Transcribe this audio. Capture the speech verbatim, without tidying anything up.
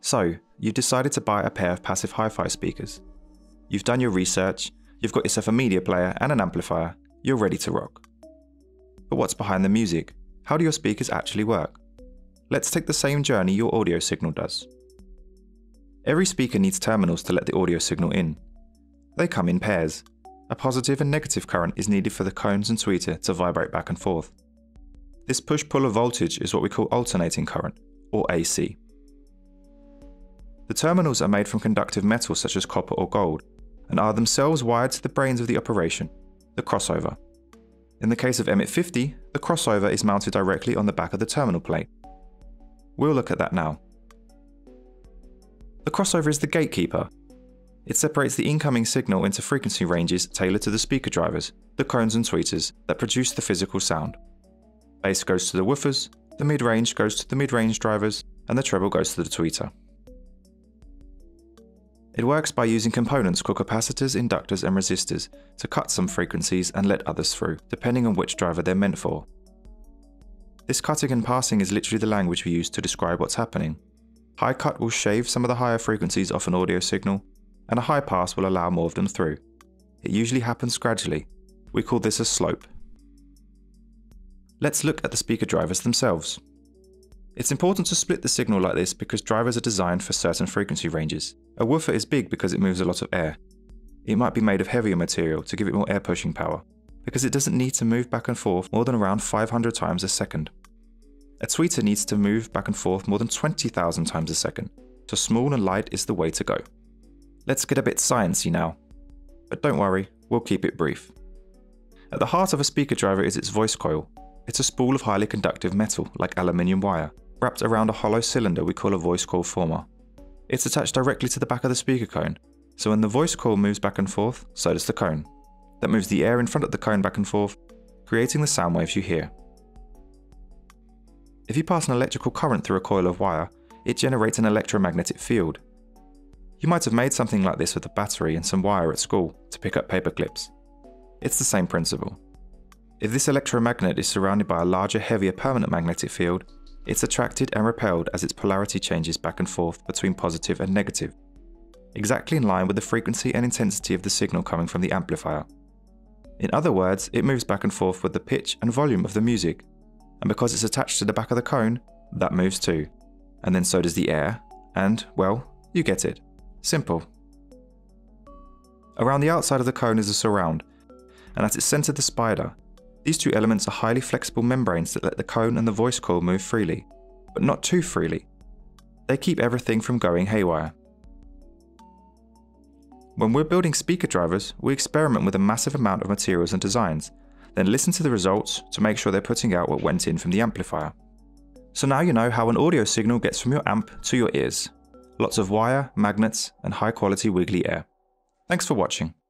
So, you've decided to buy a pair of passive hi-fi speakers. You've done your research, you've got yourself a media player and an amplifier, you're ready to rock. But what's behind the music? How do your speakers actually work? Let's take the same journey your audio signal does. Every speaker needs terminals to let the audio signal in. They come in pairs. A positive and negative current is needed for the cones and tweeter to vibrate back and forth. This push-pull of voltage is what we call alternating current, or A C. The terminals are made from conductive metals such as copper or gold, and are themselves wired to the brains of the operation, the crossover. In the case of M I T fifty, the crossover is mounted directly on the back of the terminal plate. We'll look at that now. The crossover is the gatekeeper. It separates the incoming signal into frequency ranges tailored to the speaker drivers, the cones and tweeters, that produce the physical sound. Bass goes to the woofers, the mid-range goes to the mid-range drivers, and the treble goes to the tweeter. It works by using components called capacitors, inductors and resistors to cut some frequencies and let others through, depending on which driver they're meant for. This cutting and passing is literally the language we use to describe what's happening. High cut will shave some of the higher frequencies off an audio signal, and a high pass will allow more of them through. It usually happens gradually. We call this a slope. Let's look at the speaker drivers themselves. It's important to split the signal like this because drivers are designed for certain frequency ranges. A woofer is big because it moves a lot of air. It might be made of heavier material to give it more air pushing power, because it doesn't need to move back and forth more than around five hundred times a second. A tweeter needs to move back and forth more than twenty thousand times a second, so small and light is the way to go. Let's get a bit sciencey now. But don't worry, we'll keep it brief. At the heart of a speaker driver is its voice coil. It's a spool of highly conductive metal, like aluminium wire, wrapped around a hollow cylinder we call a voice coil former. It's attached directly to the back of the speaker cone, so when the voice coil moves back and forth, so does the cone. That moves the air in front of the cone back and forth, creating the sound waves you hear. If you pass an electrical current through a coil of wire, it generates an electromagnetic field. You might have made something like this with a battery and some wire at school to pick up paper clips. It's the same principle. If this electromagnet is surrounded by a larger, heavier permanent magnetic field, it's attracted and repelled as its polarity changes back and forth between positive and negative, exactly in line with the frequency and intensity of the signal coming from the amplifier. In other words, it moves back and forth with the pitch and volume of the music, and because it's attached to the back of the cone, that moves too. And then so does the air, and, well, you get it. Simple. Around the outside of the cone is a surround, and at its centre the spider. These two elements are highly flexible membranes that let the cone and the voice coil move freely, but not too freely. They keep everything from going haywire. When we're building speaker drivers, we experiment with a massive amount of materials and designs, then listen to the results to make sure they're putting out what went in from the amplifier. So now you know how an audio signal gets from your amp to your ears. Lots of wire, magnets, and high quality wiggly air. Thanks for watching.